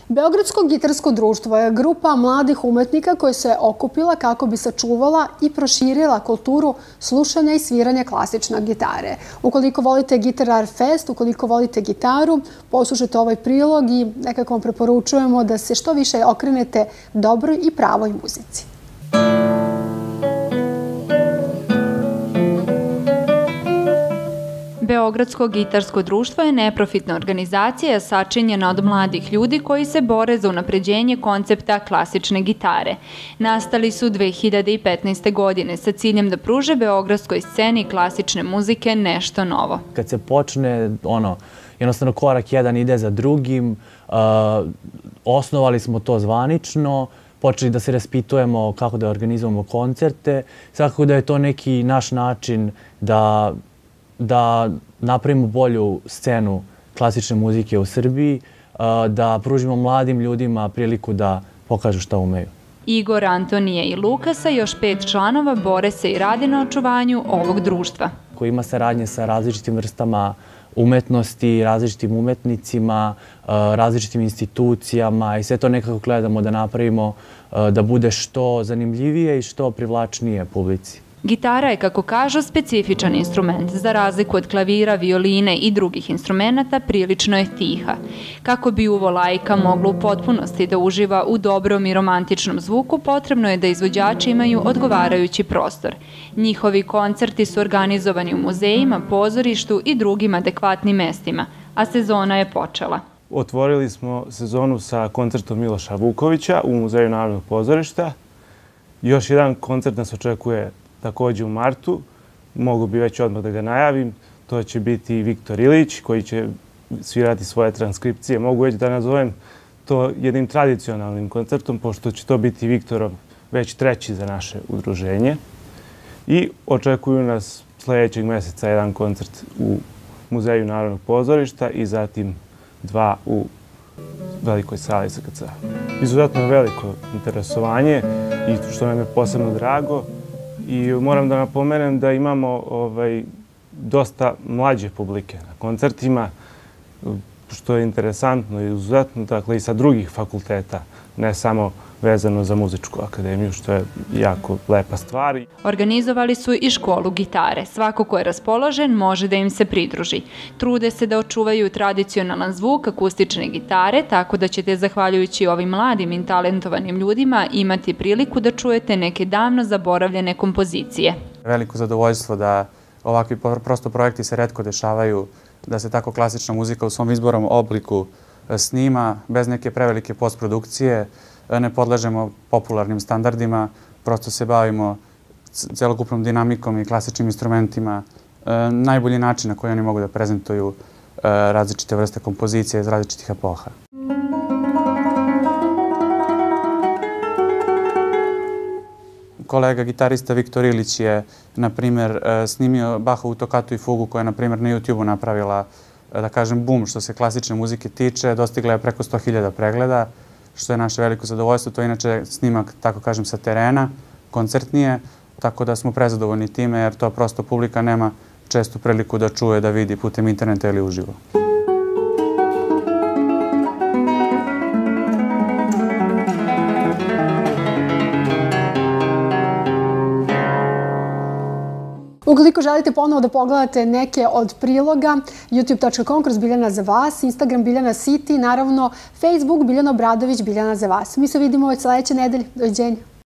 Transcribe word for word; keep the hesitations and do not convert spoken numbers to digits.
Beogradsko gitarsko društvo je grupa mladih umetnika koja se okupila kako bi sačuvala i proširila kulturu slušanja i sviranja klasične gitare. Ukoliko volite Guitar Art Fest, ukoliko volite gitaru, poslušajte ovaj prilog i nekako vam preporučujemo da se što više okrenete dobroj i pravoj muzici. Beogradsko gitarsko društvo je neprofitna organizacija sačinjena od mladih ljudi koji se bore za unapređenje koncepta klasične gitare. Nastali su dve hiljade petnaeste. godine sa ciljem da pruže beogradskoj sceni klasične muzike nešto novo. Kad se počne, ono, jednostavno korak jedan ide za drugim, uh, osnovali smo to zvanično, počeli da se raspitujemo kako da organizujemo koncerte, svakako da je to neki naš način da da napravimo bolju scenu klasične muzike u Srbiji, da pružimo mladim ljudima priliku da pokažu šta umeju. Igor, Antonije i Lukasa, još pet članova, bore se i rade na očuvanju ovog društva. Koji ima saradnje sa različitim vrstama umetnosti, različitim umetnicima, različitim institucijama i sve to nekako gledamo da napravimo da bude što zanimljivije i što privlačnije publici. Gitara je, kako kažu, specifičan instrument. Za razliku od klavira, violine i drugih instrumenata, prilično je tiha. Kako bi uvo laika moglo u potpunosti da uživa u dobrom i romantičnom zvuku, potrebno je da izvođači imaju odgovarajući prostor. Njihovi koncerti su organizovani u muzejima, pozorištu i drugim adekvatnim mestima, a sezona je počela. Otvorili smo sezonu sa koncertom Miloša Vukovića u Muzeju Narodnog pozorišta. Još jedan koncert nas očekuje također u martu, mogu bi već odmah da ga najavim, to će biti Viktor Ilić koji će svirati svoje transkripcije. Mogu već da nazovem to jednim tradicionalnim koncertom, pošto će to biti Viktorov već treći za naše udruženje. I očekuju nas sljedećeg mjeseca jedan koncert u Muzeju Narodnog pozorišta i zatim dva u velikoj sali S K C. Izuzetno je veliko interesovanje i što nam je posebno drago. I moram da napomenem da imamo ovaj, dosta mlađe publike na koncertima, što je interesantno i izuzetno, dakle i sa drugih fakulteta, ne samo vezano za muzičku akademiju, što je jako lepa stvar. Organizovali su i školu gitare. Svako ko je raspoložen može da im se pridruži. Trude se da očuvaju tradicionalan zvuk akustične gitare, tako da ćete, zahvaljujući ovim mladim i talentovanim ljudima, imati priliku da čujete neke davno zaboravljene kompozicije. Veliko zadovoljstvo da ovakvi prosto projekti se retko dešavaju, da se tako klasična muzika u svom izbornom obliku snima, bez neke prevelike postprodukcije, ne podležemo popularnim standardima, prosto se bavimo celokupnom dinamikom i klasičnim instrumentima. Najbolji način na koji oni mogu da prezentuju različite vrste kompozicije iz različitih epoha. Kolega gitarista Viktor Ilić je, na primjer, snimio Bachovu tokatu i fugu koja je, na primjer, na YouTube-u napravila, da kažem, bum što se klasične muzike tiče. Dostigla je preko sto hiljada pregleda, što je naše veliko zadovoljstvo. To je inače snimak, tako kažem, sa terena, koncertnije, tako da smo prezadovoljni time jer to prosto publika nema čestu priliku da čuje, da vidi putem interneta ili uživo. Ukoliko želite ponovo da pogledate neke od priloga, youtube točka com kroz Biljana za vas, Instagram Biljana City, naravno Facebook Biljana Obradović Biljana za vas. Mi se vidimo već sljedeće nedelje. Doviđenja.